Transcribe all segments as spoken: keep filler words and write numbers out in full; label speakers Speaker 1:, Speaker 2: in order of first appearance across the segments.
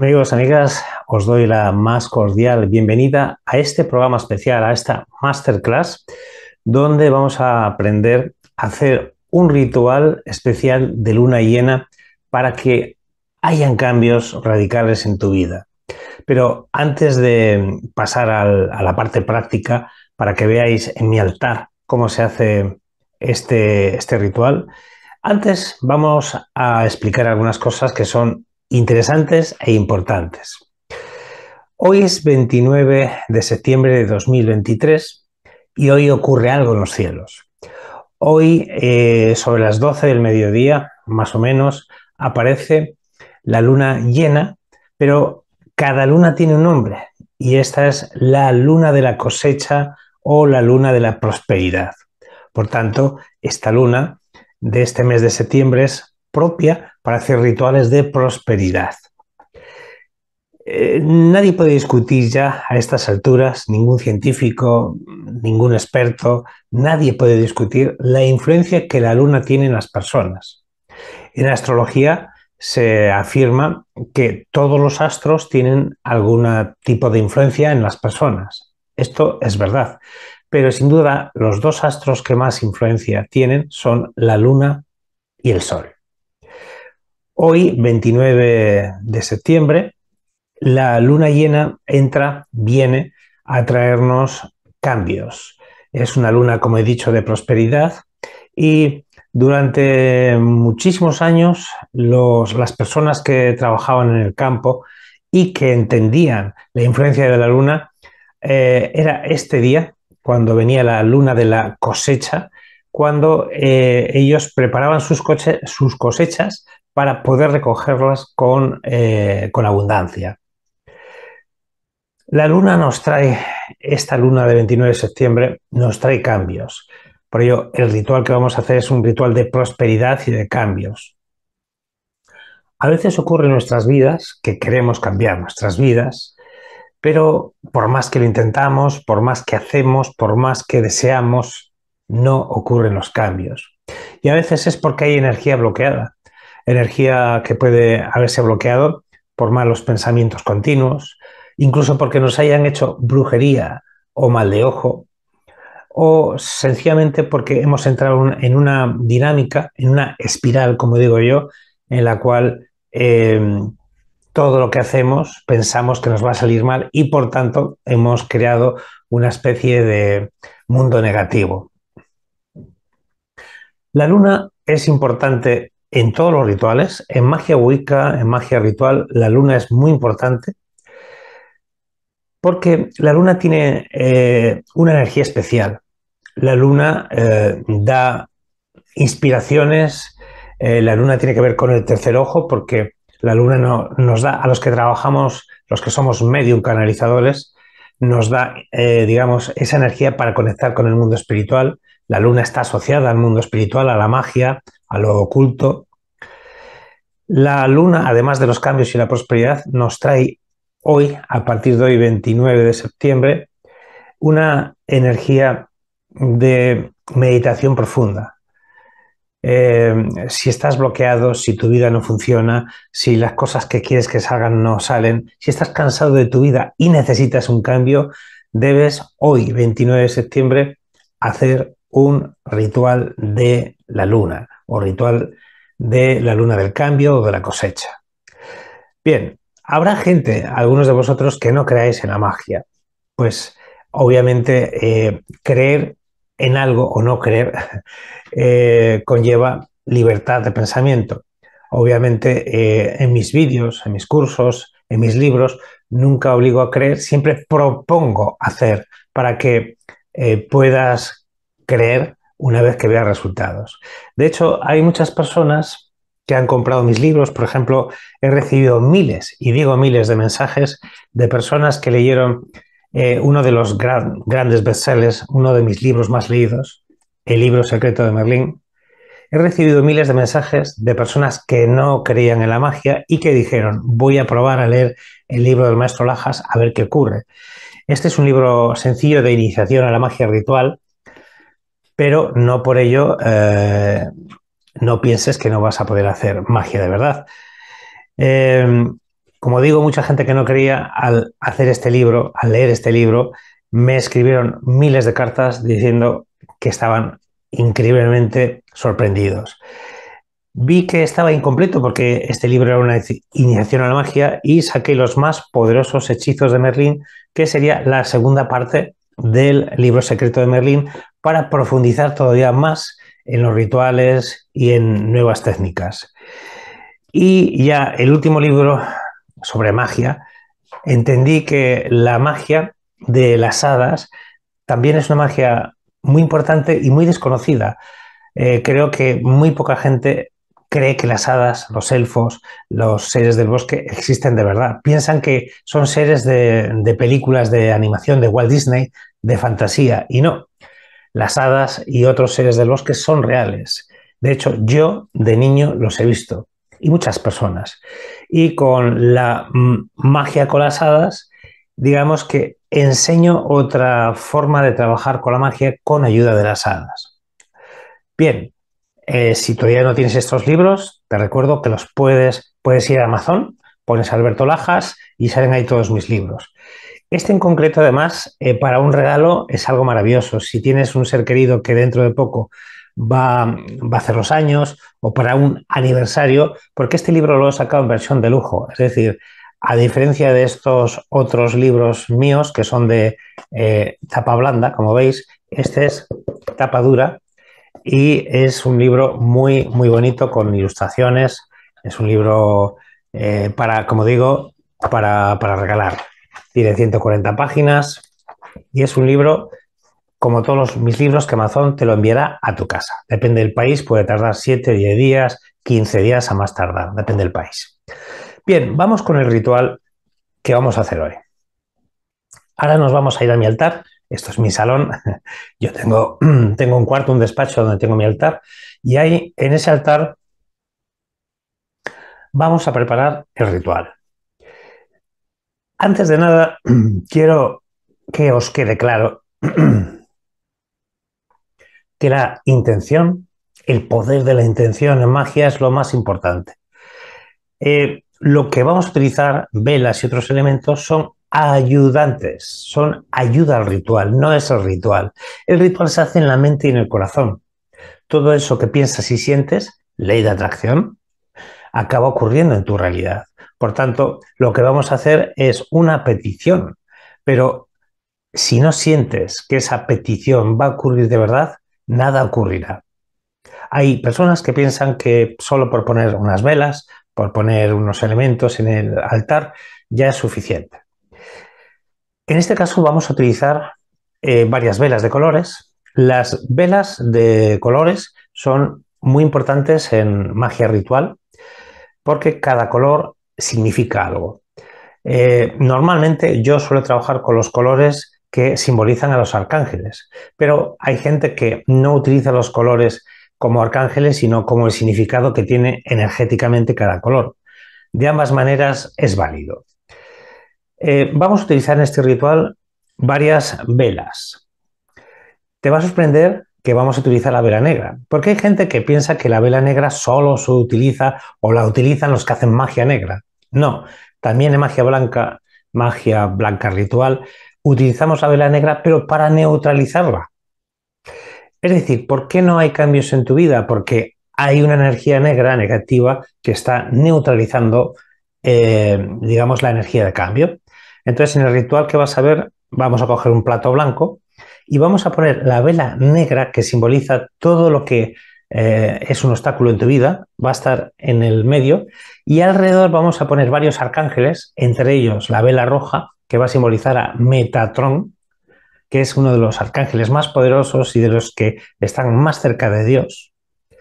Speaker 1: Amigos, amigas, os doy la más cordial bienvenida a este programa especial, a esta masterclass, donde vamos a aprender a hacer un ritual especial de luna llena para que hayan cambios radicales en tu vida. Pero antes de pasar al, a la parte práctica, para que veáis en mi altar cómo se hace este, este ritual, antes vamos a explicar algunas cosas que son interesantes e importantes. Hoy es veintinueve de septiembre de dos mil veintitrés y hoy ocurre algo en los cielos. Hoy, eh, sobre las doce del mediodía, más o menos, aparece la luna llena, pero cada luna tiene un nombre y esta es la luna de la cosecha o la luna de la prosperidad. Por tanto, esta luna de este mes de septiembre es propia para hacer rituales de prosperidad. Eh, nadie puede discutir ya a estas alturas, ningún científico, ningún experto, nadie puede discutir la influencia que la luna tiene en las personas. En astrología se afirma que todos los astros tienen algún tipo de influencia en las personas. Esto es verdad, pero sin duda los dos astros que más influencia tienen son la luna y el sol. Hoy, veintinueve de septiembre, la luna llena entra, viene a traernos cambios. Es una luna, como he dicho, de prosperidad y durante muchísimos años los, las personas que trabajaban en el campo y que entendían la influencia de la luna, eh, era este día, cuando venía la luna de la cosecha, cuando eh, ellos preparaban sus, coche, sus, cosechas para poder recogerlas con, eh, con abundancia. La luna nos trae, esta luna de veintinueve de septiembre, nos trae cambios. Por ello, el ritual que vamos a hacer es un ritual de prosperidad y de cambios. A veces ocurre en nuestras vidas que queremos cambiar nuestras vidas, pero por más que lo intentamos, por más que hacemos, por más que deseamos, no ocurren los cambios. Y a veces es porque hay energía bloqueada, energía que puede haberse bloqueado por malos pensamientos continuos, incluso porque nos hayan hecho brujería o mal de ojo, o sencillamente porque hemos entrado en una dinámica, en una espiral, como digo yo, en la cual eh, todo lo que hacemos pensamos que nos va a salir mal y por tanto hemos creado una especie de mundo negativo. La luna es importante en todos los rituales. En magia wicca, en magia ritual, la luna es muy importante porque la luna tiene eh, una energía especial. La luna eh, da inspiraciones, eh, la luna tiene que ver con el tercer ojo porque la luna no, nos da, a los que trabajamos, los que somos medium canalizadores, nos da, eh, digamos, esa energía para conectar con el mundo espiritual. La luna está asociada al mundo espiritual, a la magia, a lo oculto. La luna, además de los cambios y la prosperidad, nos trae hoy, a partir de hoy, veintinueve de septiembre, una energía de meditación profunda. Eh, si estás bloqueado, si tu vida no funciona, si las cosas que quieres que salgan no salen, si estás cansado de tu vida y necesitas un cambio, debes hoy, veintinueve de septiembre, hacer un ritual de la luna o ritual de la luna del cambio o de la cosecha. Bien, habrá gente, algunos de vosotros, que no creáis en la magia. Pues obviamente eh, creer en algo o no creer eh, conlleva libertad de pensamiento. Obviamente eh, en mis vídeos, en mis cursos, en mis libros, nunca obligo a creer, siempre propongo hacer para que eh, puedas creer una vez que veas resultados. De hecho, hay muchas personas que han comprado mis libros. Por ejemplo, he recibido miles, y digo miles de mensajes de personas que leyeron eh, uno de los gran, grandes bestsellers, uno de mis libros más leídos, El libro secreto de Merlín. He recibido miles de mensajes de personas que no creían en la magia y que dijeron: voy a probar a leer el libro del maestro Lajas a ver qué ocurre. Este es un libro sencillo de iniciación a la magia ritual, pero no por ello eh, no pienses que no vas a poder hacer magia de verdad. Eh, como digo, mucha gente que no creía, al hacer este libro, al leer este libro, me escribieron miles de cartas diciendo que estaban increíblemente sorprendidos. Vi que estaba incompleto porque este libro era una iniciación a la magia y saqué los más poderosos hechizos de Merlín, que sería la segunda parte del libro secreto de Merlín, para profundizar todavía más en los rituales y en nuevas técnicas. Y ya el último libro sobre magia, entendí que la magia de las hadas también es una magia muy importante y muy desconocida. Eh, creo que muy poca gente cree que las hadas, los elfos, los seres del bosque existen de verdad. Piensan que son seres de, de películas de animación de Walt Disney, de fantasía, y no. Las hadas y otros seres del bosque son reales. De hecho, yo de niño los he visto, y muchas personas. Y con la mm, magia con las hadas, digamos que enseño otra forma de trabajar con la magia con ayuda de las hadas. Bien, eh, si todavía no tienes estos libros, te recuerdo que los puedes, puedes ir a Amazon, pones Alberto Lajas y salen ahí todos mis libros. Este en concreto, además, eh, para un regalo es algo maravilloso. Si tienes un ser querido que dentro de poco va, va a hacer los años, o para un aniversario, porque este libro lo he sacado en versión de lujo. Es decir, a diferencia de estos otros libros míos que son de eh, tapa blanda, como veis, este es tapa dura y es un libro muy, muy bonito con ilustraciones. Es un libro eh, para, como digo, para, para regalar. Tiene ciento cuarenta páginas y es un libro, como todos los, mis libros, que Amazon te lo enviará a tu casa. Depende del país, puede tardar siete, diez días, quince días a más tardar, depende del país. Bien, vamos con el ritual que vamos a hacer hoy. Ahora nos vamos a ir a mi altar. Esto es mi salón. Yo tengo, tengo un cuarto, un despacho donde tengo mi altar, y ahí en ese altar vamos a preparar el ritual. Antes de nada, quiero que os quede claro que la intención, el poder de la intención en magia es lo más importante. Eh, lo que vamos a utilizar, velas y otros elementos, son ayudantes, son ayuda al ritual, no es el ritual. El ritual se hace en la mente y en el corazón. Todo eso que piensas y sientes, ley de atracción, acaba ocurriendo en tu realidad. Por tanto, lo que vamos a hacer es una petición, pero si no sientes que esa petición va a ocurrir de verdad, nada ocurrirá. Hay personas que piensan que solo por poner unas velas, por poner unos elementos en el altar, ya es suficiente. En este caso vamos a utilizar eh, varias velas de colores. Las velas de colores son muy importantes en magia ritual porque cada color significa algo. Eh, normalmente yo suelo trabajar con los colores que simbolizan a los arcángeles, pero hay gente que no utiliza los colores como arcángeles, sino como el significado que tiene energéticamente cada color. De ambas maneras es válido. Eh, vamos a utilizar en este ritual varias velas. Te va a sorprender que vamos a utilizar la vela negra, porque hay gente que piensa que la vela negra solo se utiliza o la utilizan los que hacen magia negra. No, también en magia blanca, magia blanca ritual, utilizamos la vela negra, pero para neutralizarla. Es decir, ¿por qué no hay cambios en tu vida? Porque hay una energía negra negativa que está neutralizando, eh, digamos, la energía de cambio. Entonces, en el ritual que vas a ver, vamos a coger un plato blanco y vamos a poner la vela negra que simboliza todo lo que eh, es un obstáculo en tu vida, va a estar en el medio, y alrededor vamos a poner varios arcángeles, entre ellos la vela roja, que va a simbolizar a Metatron, que es uno de los arcángeles más poderosos y de los que están más cerca de Dios.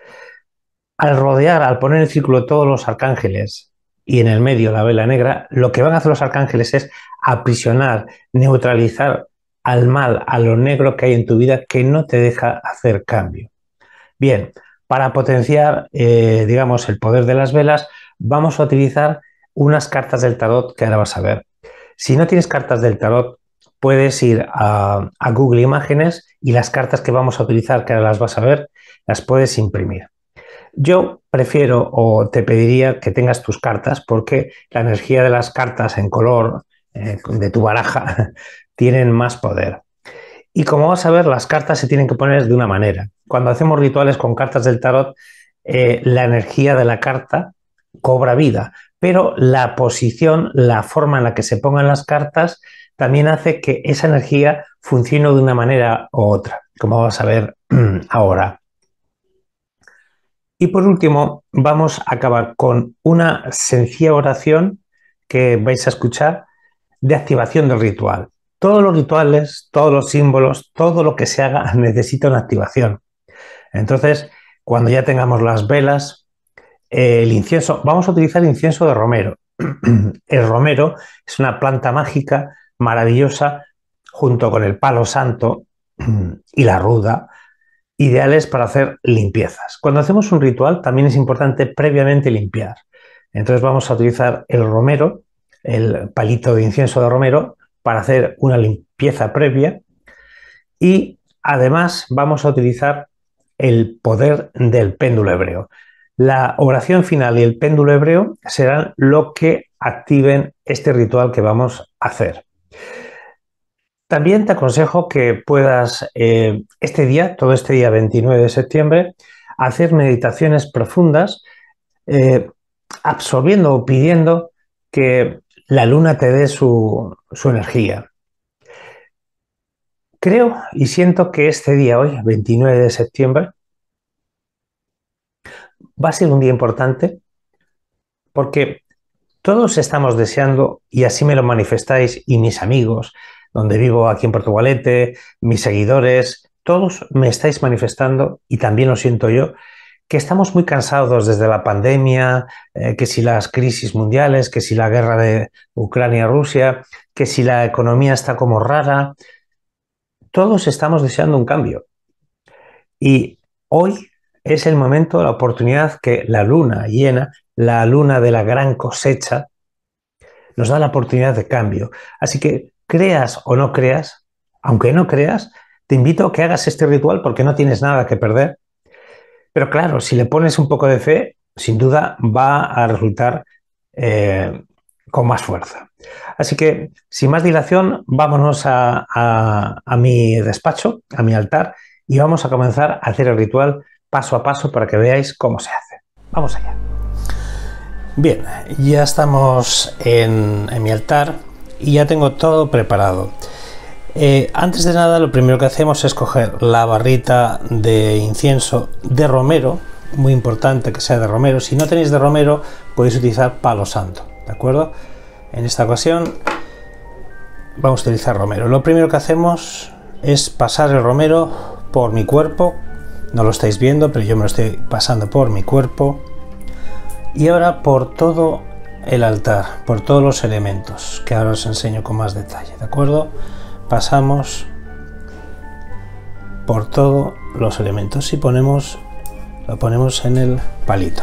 Speaker 1: Al rodear, al poner el círculo todos los arcángeles y en el medio la vela negra, lo que van a hacer los arcángeles es aprisionar, neutralizar al mal, a lo negro que hay en tu vida que no te deja hacer cambio. Bien, para potenciar, eh, digamos, el poder de las velas, vamos a utilizar unas cartas del tarot que ahora vas a ver. Si no tienes cartas del tarot, puedes ir a, a Google Imágenes y las cartas que vamos a utilizar, que ahora las vas a ver, las puedes imprimir. Yo prefiero o te pediría que tengas tus cartas porque la energía de las cartas en color eh, de tu baraja tienen más poder. Y como vas a ver, las cartas se tienen que poner de una manera. Cuando hacemos rituales con cartas del tarot, eh, la energía de la carta cobra vida, pero la posición, la forma en la que se pongan las cartas, también hace que esa energía funcione de una manera u otra, como vas a ver ahora. Y por último, vamos a acabar con una sencilla oración que vais a escuchar de activación del ritual. Todos los rituales, todos los símbolos, todo lo que se haga necesita una activación. Entonces, cuando ya tengamos las velas, eh, el incienso, vamos a utilizar incienso de romero. El romero es una planta mágica maravillosa junto con el palo santo y la ruda, ideales para hacer limpiezas. Cuando hacemos un ritual también es importante previamente limpiar. Entonces vamos a utilizar el romero, el palito de incienso de romero, para hacer una limpieza previa y además vamos a utilizar el poder del péndulo hebreo. La oración final y el péndulo hebreo serán lo que activen este ritual que vamos a hacer. También te aconsejo que puedas eh, este día, todo este día veintinueve de septiembre, hacer meditaciones profundas, eh, absorbiendo o pidiendo que la luna te dé su, su energía. Creo y siento que este día, hoy, veintinueve de septiembre, va a ser un día importante porque todos estamos deseando, y así me lo manifestáis, y mis amigos, donde vivo aquí en Portugalete, mis seguidores, todos me estáis manifestando, y también lo siento yo, que estamos muy cansados desde la pandemia, eh, que si las crisis mundiales, que si la guerra de Ucrania-Rusia, que si la economía está como rara. Todos estamos deseando un cambio. Y hoy es el momento, la oportunidad que la luna llena, la luna de la gran cosecha, nos da la oportunidad de cambio. Así que creas o no creas, aunque no creas, te invito a que hagas este ritual porque no tienes nada que perder. Pero claro, si le pones un poco de fe, sin duda va a resultar eh, con más fuerza. Así que, sin más dilación, vámonos a, a, a mi despacho, a mi altar, y vamos a comenzar a hacer el ritual paso a paso para que veáis cómo se hace. Vamos allá. Bien, ya estamos en, en mi altar y ya tengo todo preparado. Eh, antes de nada, lo primero que hacemos es coger la barrita de incienso de romero, muy importante que sea de romero. Si no tenéis de romero, podéis utilizar palo santo, ¿de acuerdo? En esta ocasión vamos a utilizar romero. Lo primero que hacemos es pasar el romero por mi cuerpo. No lo estáis viendo, pero yo me lo estoy pasando por mi cuerpo. Y ahora por todo el altar, por todos los elementos, que ahora os enseño con más detalle, ¿de acuerdo? Pasamos por todos los elementos y ponemos, lo ponemos en el palito.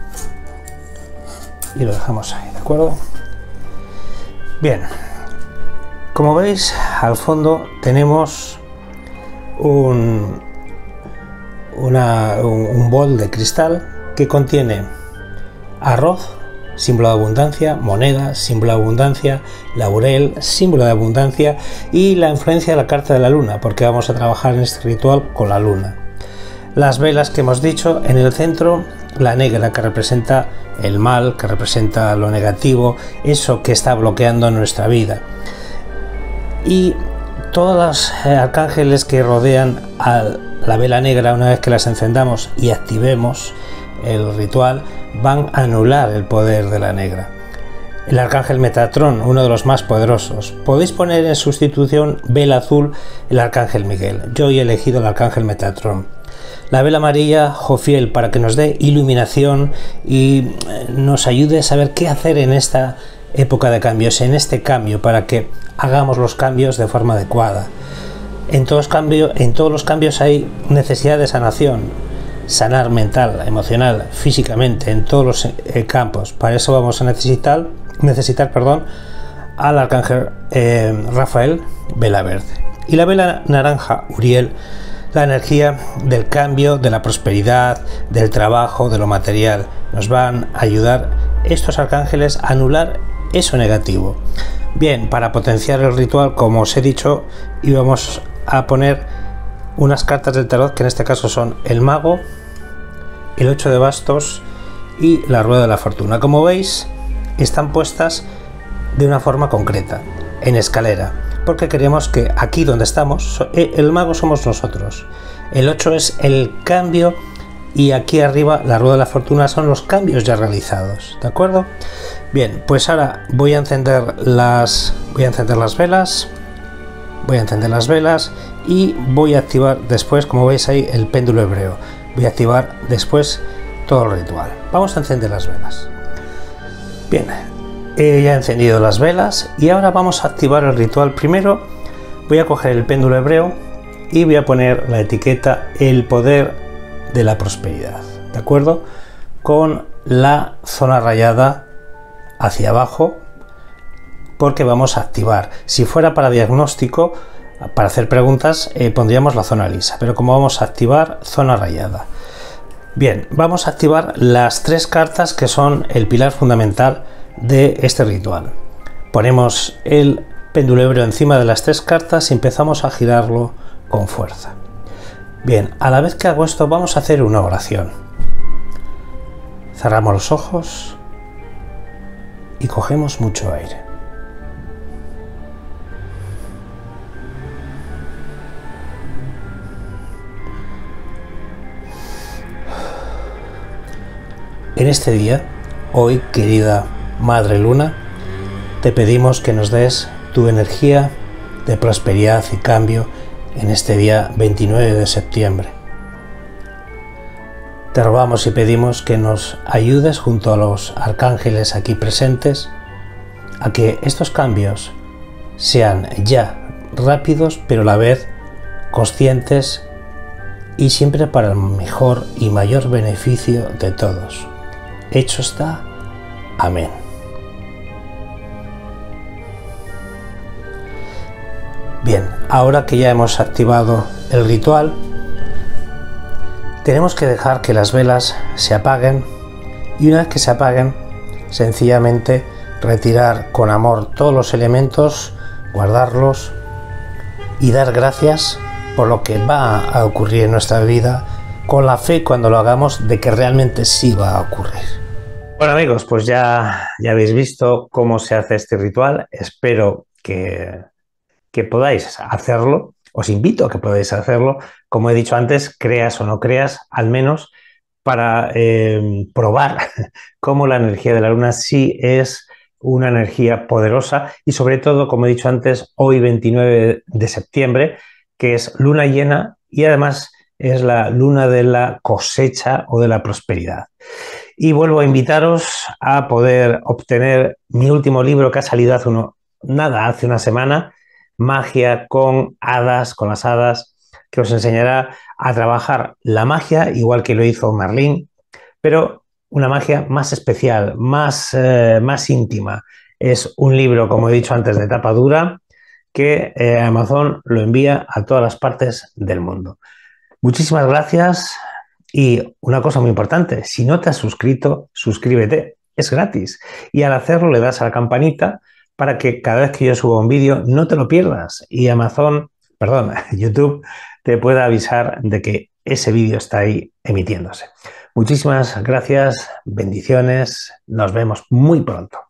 Speaker 1: Y lo dejamos ahí, ¿de acuerdo? Bien, como veis, al fondo tenemos un, una, un, un bol de cristal que contiene arroz, símbolo de abundancia, moneda, símbolo de abundancia, laurel, símbolo de abundancia, y la influencia de la carta de la luna, porque vamos a trabajar en este ritual con la luna. Las velas que hemos dicho, en el centro la negra, que representa el mal, que representa lo negativo, eso que está bloqueando nuestra vida. Y todos los arcángeles que rodean a la vela negra, una vez que las encendamos y activemos el ritual, van a anular el poder de la negra. El arcángel Metatrón, uno de los más poderosos. Podéis poner en sustitución vela azul el arcángel Miguel. Yo he elegido el arcángel Metatrón. La vela amarilla, Jofiel, para que nos dé iluminación y nos ayude a saber qué hacer en esta época de cambios, en este cambio, para que hagamos los cambios de forma adecuada. En todos, cambio, en todos los cambios hay necesidad de sanación. Sanar mental, emocional, físicamente, en todos los eh, campos. Para eso vamos a necesitar, necesitar perdón, al arcángel eh, Rafael, vela verde. Y la vela naranja, Uriel, la energía del cambio, de la prosperidad, del trabajo, de lo material. Nos van a ayudar estos arcángeles a anular eso negativo. Bien, para potenciar el ritual, como os he dicho, íbamos a poner unas cartas del tarot que en este caso son el mago, el ocho de bastos y la rueda de la fortuna. Como veis, están puestas de una forma concreta, en escalera, porque queremos que aquí donde estamos, el mago somos nosotros, el ocho es el cambio y aquí arriba la rueda de la fortuna son los cambios ya realizados, ¿de acuerdo? Bien, pues ahora voy a encender las voy a encender las velas, voy a encender las velas y voy a activar después, como veis ahí, el péndulo hebreo. Voy a activar después todo el ritual. Vamos a encender las velas. Bien, he ya encendido las velas y ahora vamos a activar el ritual. Primero voy a coger el péndulo hebreo y voy a poner la etiqueta el poder de la prosperidad, ¿de acuerdo? Con la zona rayada hacia abajo, porque vamos a activar. Si fuera para diagnóstico, para hacer preguntas, eh, pondríamos la zona lisa, pero como vamos a activar, zona rayada. Bien, vamos a activar las tres cartas que son el pilar fundamental de este ritual. Ponemos el péndulo hebreo encima de las tres cartas y empezamos a girarlo con fuerza. Bien, a la vez que hago esto vamos a hacer una oración. Cerramos los ojos y cogemos mucho aire. En este día, hoy, querida Madre Luna, te pedimos que nos des tu energía de prosperidad y cambio en este día veintinueve de septiembre. Te rogamos y pedimos que nos ayudes junto a los arcángeles aquí presentes a que estos cambios sean ya rápidos, pero a la vez conscientes y siempre para el mejor y mayor beneficio de todos. Hecho está. Amén. Bien, ahora que ya hemos activado el ritual, tenemos que dejar que las velas se apaguen y una vez que se apaguen, sencillamente retirar con amor todos los elementos, guardarlos y dar gracias por lo que va a ocurrir en nuestra vida, con la fe cuando lo hagamos de que realmente sí va a ocurrir. Bueno amigos, pues ya, ya habéis visto cómo se hace este ritual. Espero que, que podáis hacerlo. Os invito a que podáis hacerlo. Como he dicho antes, creas o no creas, al menos para eh, probar cómo la energía de la luna sí es una energía poderosa y sobre todo, como he dicho antes, hoy veintinueve de septiembre, que es luna llena y además es la luna de la cosecha o de la prosperidad. Y vuelvo a invitaros a poder obtener mi último libro que ha salido hace uno, nada, hace una semana, Magia con hadas, con las hadas, que os enseñará a trabajar la magia, igual que lo hizo Merlín, pero una magia más especial, más, eh, más íntima. Es un libro, como he dicho antes, de tapa dura, que eh, Amazon lo envía a todas las partes del mundo. Muchísimas gracias y una cosa muy importante, si no te has suscrito, suscríbete, es gratis y al hacerlo le das a la campanita para que cada vez que yo suba un vídeo no te lo pierdas y Amazon, perdón, YouTube te pueda avisar de que ese vídeo está ahí emitiéndose. Muchísimas gracias, bendiciones, nos vemos muy pronto.